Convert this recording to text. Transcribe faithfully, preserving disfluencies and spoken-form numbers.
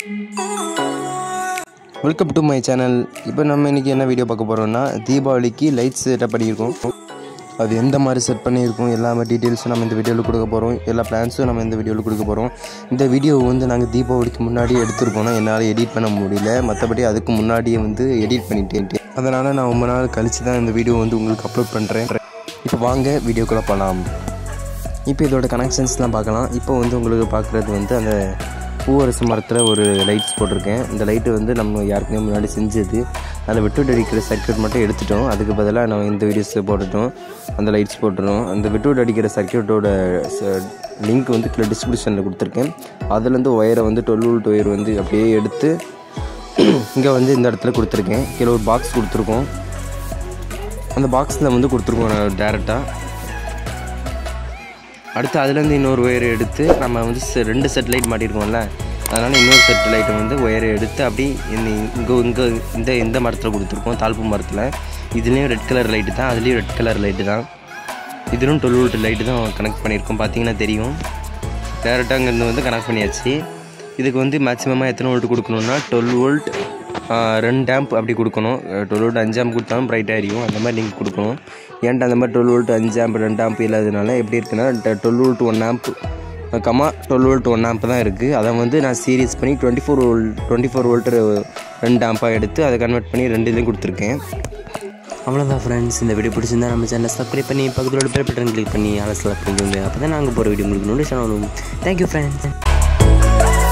Welcome to my channel. இப்போ நம்ம இன்றைக்கி என்ன வீடியோ பார்க்க போகிறோம்னா, தீபாவளிக்கு லைட்ஸ் செட்டப் பண்ணியிருக்கோம். அது எந்த மாதிரி செட் பண்ணியிருக்கோம் எல்லாமே டீட்டெயில்ஸும் நம்ம இந்த வீடியோவில் கொடுக்க போகிறோம். எல்லா பிளான்ஸும் நம்ம இந்த வீடியோவில் கொடுக்க போகிறோம். இந்த வீடியோ வந்து நாங்கள் தீபாவளிக்கு முன்னாடியே எடுத்துருக்கோம். என்னால் எடிட் பண்ண முடியல, மற்றபடி அதுக்கு முன்னாடியே வந்து எடிட் பண்ணிட்டேன். அதனால் நான் ரொம்ப நாள் கழித்து தான் இந்த வீடியோ வந்து உங்களுக்கு அப்லோட் பண்ணுறேன். இப்போ வாங்க வீடியோக்குள்ளே போகலாம். இப்போ இதோட கனெக்ஷன்ஸ்லாம் பார்க்கலாம். இப்போ வந்து உங்களுக்கு பார்க்குறது வந்து அந்த பூவரசு மரத்தில் ஒரு லைட்ஸ் போட்டிருக்கேன். இந்த லைட்டு வந்து நம்ம யாருக்குமே முன்னாடி செஞ்சது. அதில் விட்டுவிட்டு அடிக்கிற சர்க்யூட் மட்டும் எடுத்துட்டோம். அதுக்கு பதிலாக நம்ம இந்த வீடியோஸ் போட்டுட்டோம், அந்த லைட்ஸ் போட்டுறோம். அந்த விட்டுவிட்டு அடிக்கிற சர்க்யூட்டோட லிங்க் வந்து கீழே டிஸ்கிரிப்ஷனில் கொடுத்துருக்கேன். அதுலேருந்து ஒயரை வந்து டுவெல் வோல்ட் ஒயர் வந்து அப்படியே எடுத்து இங்கே வந்து இந்த இடத்துல கொடுத்துருக்கேன். கீழே ஒரு பாக்ஸ் கொடுத்துருக்கோம். அந்த பாக்ஸில் வந்து கொடுத்துருக்கோம் டேரெக்டாக. அடுத்து அதுலேருந்து இன்னொரு ஒயரை எடுத்து நம்ம வந்து ரெண்டு செட் லைட் மாட்டியிருக்கோம்ல, அதனால் இன்னொரு செட் லைட்டை வந்து ஒயரை எடுத்து அப்படி இந்த இங்கே இங்கே இந்த இந்த மரத்தில் கொடுத்துருக்கோம், தாழ்ப்பு மரத்தில். இதுலேயும் ரெட் கலர் லைட்டு தான், அதுலேயும் ரெட் கலர் லைட்டு தான். இதுலும் டுவெல் வோல்ட் லைட்டு தான் கனெக்ட் பண்ணியிருக்கோம். பார்த்தீங்கன்னா தெரியும், டேரெக்டாக அங்கேருந்து வந்து கனெக்ட் பண்ணியாச்சு. இதுக்கு வந்து மேக்ஸிமமாக எத்தனை வோல்ட் கொடுக்கணுன்னா டுவெல் வோல்ட் ரெண்டு ஆம்ப் அப்படி கொடுக்கணும். டுவெல் வோல்ட் அஞ்சு ஆம்ப் கொடுத்தாலும் ப்ரைட்டாக எரியும், அந்த மாதிரி நீங்கள் கொடுக்கணும். ஏன்ட்டு அந்த மாதிரி டுவெல் வோல்ட் அஞ்சு ஆம்ப் ரெண்டு ஆம்ப் இல்லாததுனால எப்படி இருக்குன்னா டுவெல் வோல்ட் ஒன் ஆம்ப் கம்மா டுவெல் வோல்ட் ஒன் ஆம்ப் தான் இருக்குது. அதை வந்து நான் சீரியஸ் பண்ணி twenty four volt twenty four volt ரெண்டு ஆம்பாக எடுத்து அதை கன்வெர்ட் பண்ணி ரெண்டு இதுலையும் கொடுத்துருக்கேன். அவ்வளோதான் ஃப்ரெண்ட்ஸ். இந்த வீடியோ பிடிச்சிருந்தா நம்ம சேனலை சப்ஸ்கிரைப் பண்ணி பக்கத்தில் பெல் பட்டன் கிளிக் பண்ணி ஆல் செலக்ட் பண்ணிக்கோங்க. அப்போ தான் நாங்கள் போகிற வீடியோ உங்களுக்கு நோட்டிஃபிகேஷன் வரும். Thank you friends.